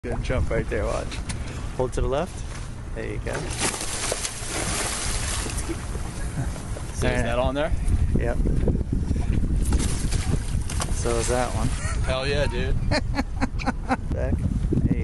Gonna jump right there, watch. Hold to the left. There you go. So is that on there? Yep. So is that one. Hell yeah, dude. Back.